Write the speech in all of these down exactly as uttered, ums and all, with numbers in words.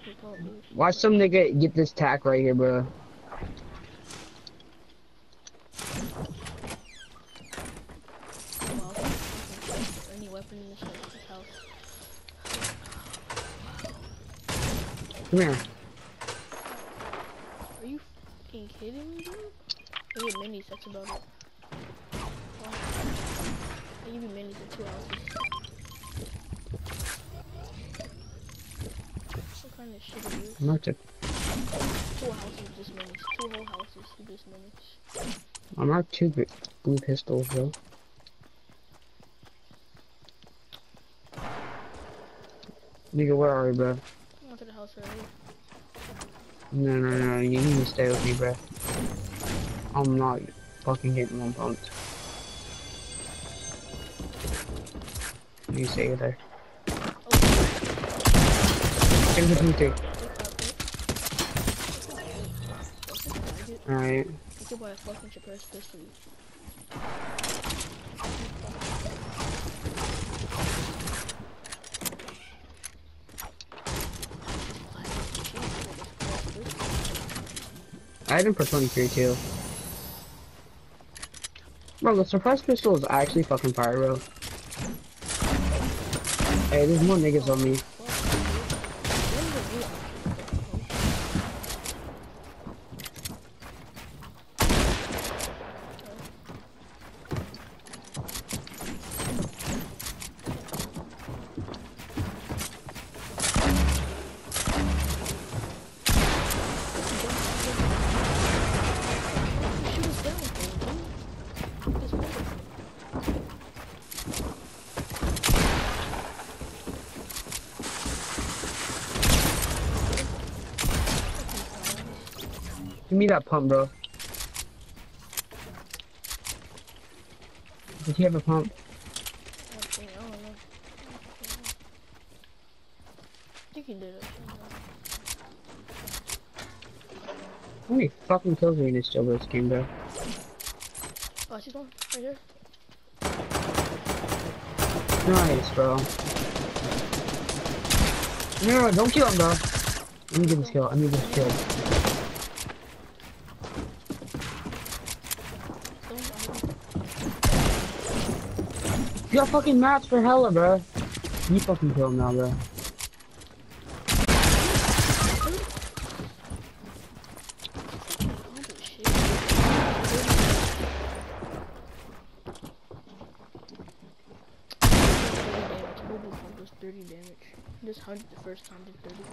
fucking pump, dude. Watch some nigga get this tack right here, bro. Wow, any weapon in this house. Come here. Are you fucking kidding me, dude? I get minis, that's about it. Wow. I give you minis in two houses. What kind of shit are you? I'm not to, Two houses, just minis. Two whole houses, just minis. I'm not two big blue pistols, bro. Nigga, where are you, bro? I went to the house already. No, no, no, you need to stay with me, bro. I'm not fucking getting one pumped. You stay there. Give me the two. Alright. You could buy a fucking suppressed pistol. I had him for twenty-three too. Bro, the suppressed pistol is actually fucking fire, bro. Hey, there's more niggas on me. Give me that pump, bro. Did you have a pump? I think, I don't know. I think he did it. How many fucking kills are you in this jailbreak game, bro? Oh, she's one right here. Nice, bro. No, no, don't kill him, bro. Let me get this kill. I need this kill. You got fucking mats for hella, bro. You fucking kill him now, bro. thirty damage. This hundred the first time did thirty.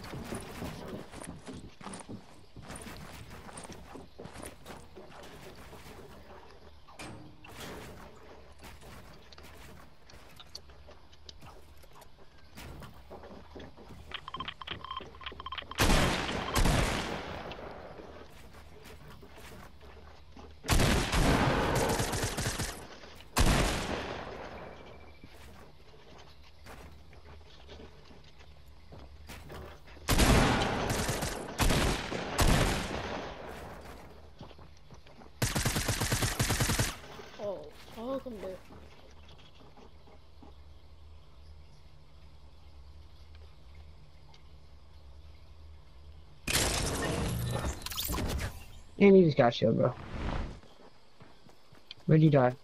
Oh, fuck him there. And he just got shield, bro. Where'd you die?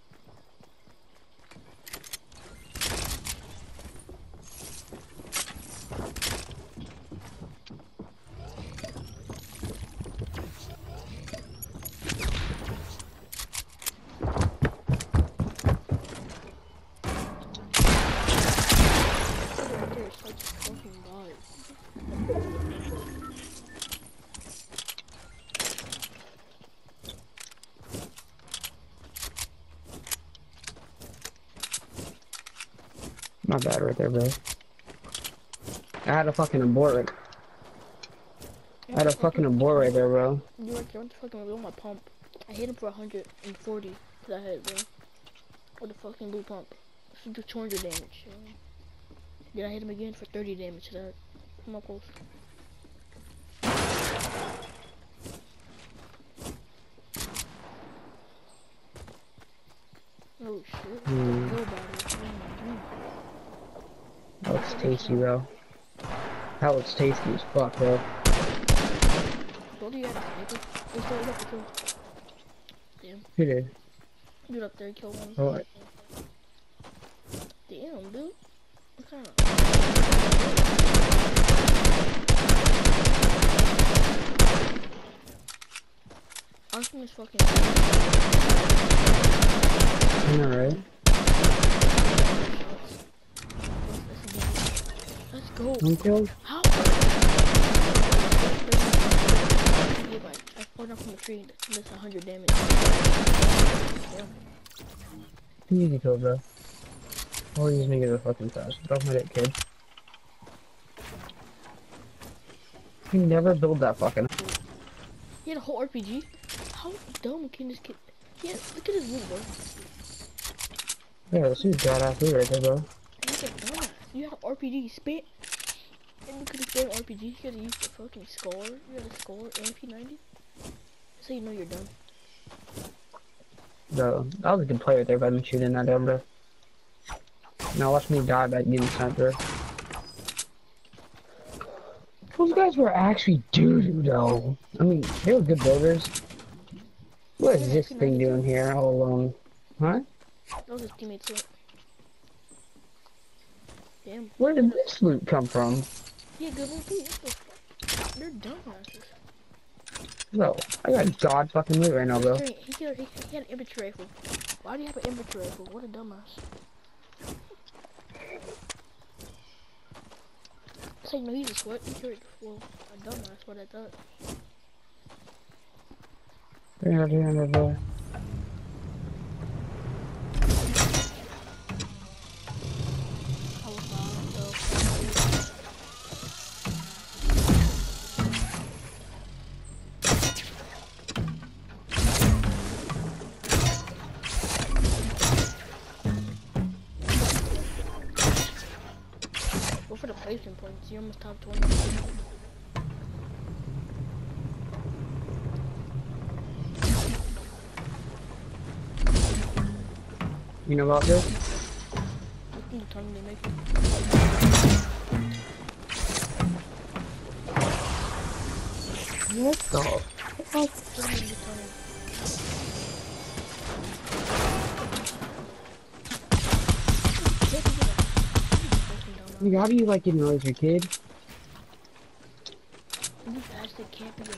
My bad right there, bro. I had a fucking abort right. I had a fucking abort right there, bro. You were trying to fucking reveal my pump. I hit him for one hundred forty to that head, bro. With a fucking blue pump. Should do two hundred damage. You know? Then I hit him again for thirty damage to that. Come up close. Oh shit. Mm. Nobody. That's tasty, bro. That was tasty as fuck, bro. Told you you had a sniper. They still got the kill. Damn. Who did? Dude up there, kill one. What? Damn, dude. What kind of... Austin is fucking... I know, right? Let's go. One kill? How? I fought up from the tree. That's one hundred damage. Yeah. Easy kill, bro. All these niggas are fucking fast. Don't let it, kid. You never build that fucking. He had a whole R P G. How dumb can this kid? Yeah, look at his loot, bro. Yeah, this is badass loot right there, bro. He's a dumbass. You had an R P G spit. And you could have spent R P G. You could have used the fucking score. You had a score and P ninety. So you know you're done. Bro, I was a good player there, but I'm shooting that down, bro. Now watch me die by getting sniper. Those guys were actually doo-doo, though. I mean, they were good builders. What is this thing doing here all alone? Huh? That was his teammate's loot. Damn. Where did this loot come from? Yeah, good one too. What the fuck? They're dumbasses. Bro, I got god fucking loot right now, bro. He, he, he, he had an infantry rifle. Why do you have an infantry rifle? What a dumbass. I said, no, he's a sweat. He carried, well, a dumbass, what I thought. three hundred, three hundred, bro. I was wrong, so. Go for the placement points. You're almost top twenty. You know about this? Look at the tongue they make. What the fuck? Look at the tongue. Like, how do you like getting those as your kid? You actually can't be a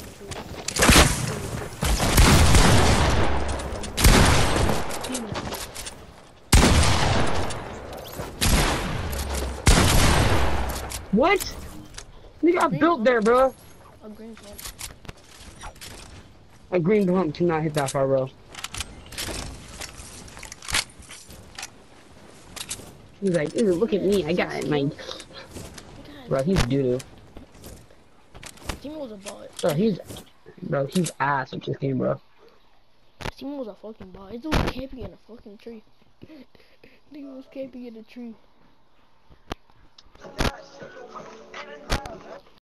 What? You got Green built pump. there, bro. A green pump. A green pump cannot hit that far, bro. He's like, ooh, look at me, I got it, my... Bro, he's doo-doo. Steam was a bot. Bro, he's... Bro, he's ass at this game, bro. Steam was a fucking bot. It was camping in a fucking tree. Nigga was camping in a tree.